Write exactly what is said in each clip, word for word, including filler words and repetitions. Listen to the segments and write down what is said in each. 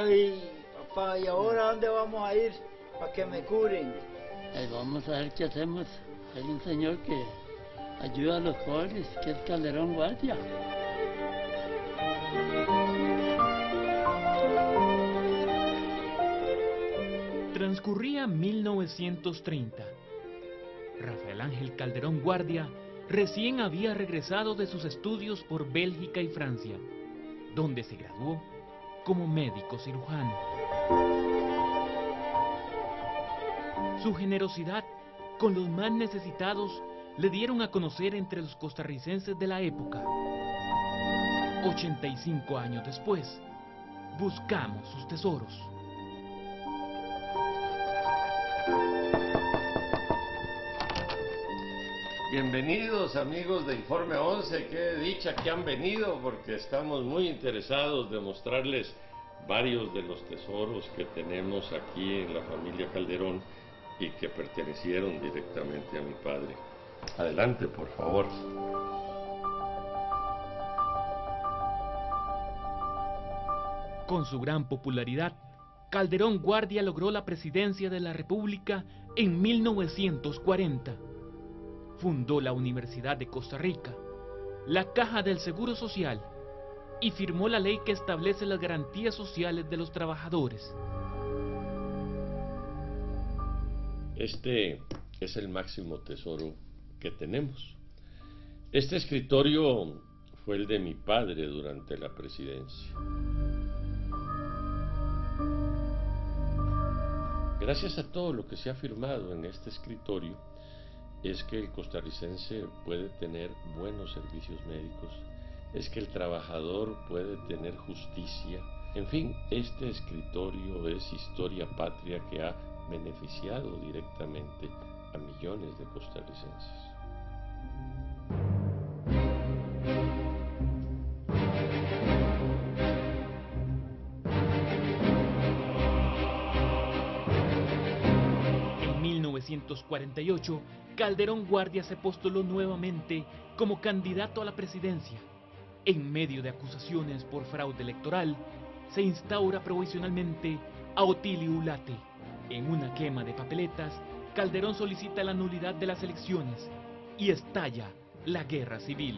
Ay, papá, ¿y ahora a dónde vamos a ir para que me curen? Ahí vamos a ver qué hacemos. Hay un señor que ayuda a los pobres, que es Calderón Guardia. Transcurría mil novecientos treinta. Rafael Ángel Calderón Guardia recién había regresado de sus estudios por Bélgica y Francia, donde se graduó como médico cirujano. Su generosidad con los más necesitados le dieron a conocer entre los costarricenses de la época. ochenta y cinco años después, buscamos sus tesoros. Bienvenidos amigos de Informe once, qué dicha que han venido porque estamos muy interesados de mostrarles varios de los tesoros que tenemos aquí en la familia Calderón y que pertenecieron directamente a mi padre. Adelante, por favor. Con su gran popularidad, Calderón Guardia logró la presidencia de la República en mil novecientos cuarenta. Fundó la Universidad de Costa Rica, la Caja del Seguro Social y firmó la ley que establece las garantías sociales de los trabajadores. Este es el máximo tesoro que tenemos. Este escritorio fue el de mi padre durante la presidencia. Gracias a todo lo que se ha firmado en este escritorio, es que el costarricense puede tener buenos servicios médicos, es que el trabajador puede tener justicia. En fin, este escritorio es historia patria que ha beneficiado directamente a millones de costarricenses. En mil novecientos cuarenta y ocho, Calderón Guardia se postuló nuevamente como candidato a la presidencia. En medio de acusaciones por fraude electoral, se instaura provisionalmente a Otilio Ulate. En una quema de papeletas, Calderón solicita la nulidad de las elecciones y estalla la guerra civil.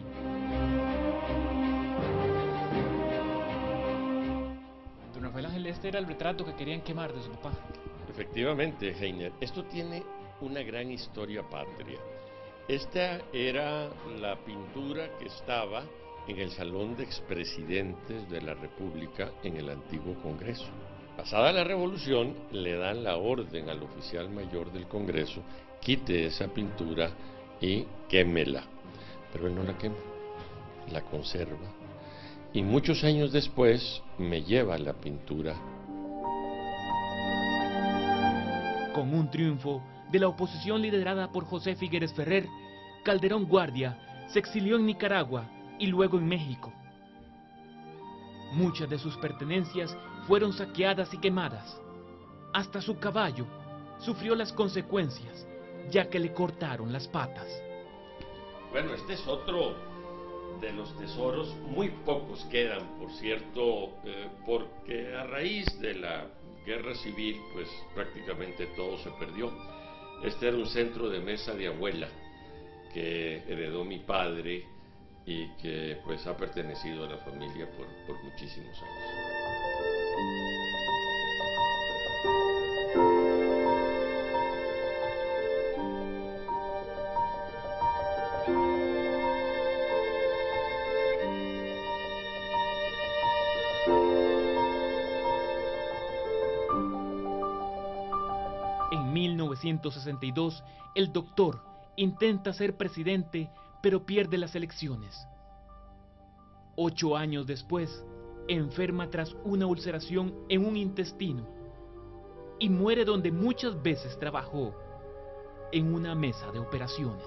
Don Rafael Ángel, este era el retrato que querían quemar de su papá. Efectivamente, Heiner, esto tiene una gran historia patria. Esta era la pintura que estaba en el Salón de Expresidentes de la República en el antiguo Congreso. Pasada la Revolución, le dan la orden al oficial mayor del Congreso, quite esa pintura y quémela. Pero él no la quema, la conserva. Y muchos años después me lleva la pintura. Con un triunfo de la oposición liderada por José Figueres Ferrer, Calderón Guardia se exilió en Nicaragua y luego en México. Muchas de sus pertenencias fueron saqueadas y quemadas. Hasta su caballo sufrió las consecuencias, ya que le cortaron las patas. Bueno, este es otro de los tesoros, muy pocos quedan, por cierto, eh, porque a raíz de la guerra civil, pues prácticamente todo se perdió. Este era un centro de mesa de abuela que heredó mi padre y que pues ha pertenecido a la familia por, por muchísimos años. En mil novecientos sesenta y dos, el doctor intenta ser presidente, pero pierde las elecciones. Ocho años después, enferma tras una ulceración en un intestino y muere donde muchas veces trabajó, en una mesa de operaciones.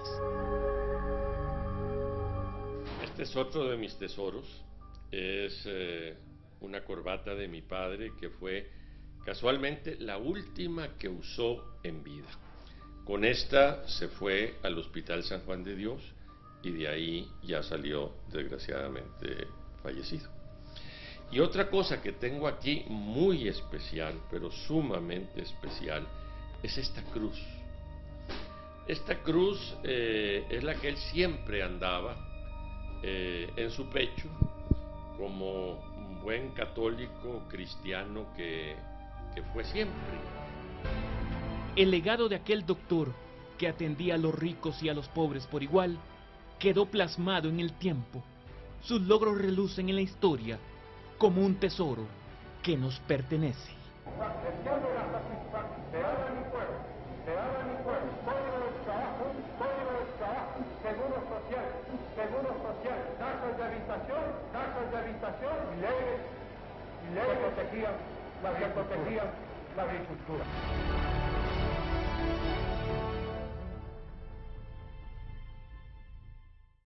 Este es otro de mis tesoros. Es eh, una corbata de mi padre que fue casualmente la última que usó en vida. Con esta se fue al Hospital San Juan de Dios y de ahí ya salió desgraciadamente fallecido. Y otra cosa que tengo aquí muy especial, pero sumamente especial, es esta cruz. Esta cruz eh, es la que él siempre andaba eh, en su pecho, como un buen católico cristiano que, que fue siempre. El legado de aquel doctor que atendía a los ricos y a los pobres por igual quedó plasmado en el tiempo. Sus logros relucen en la historia como un tesoro que nos pertenece. Seguro social, seguro social, tasas de habitación, tasas de habitación, leyes, leyes que protegían, que protegían la agricultura.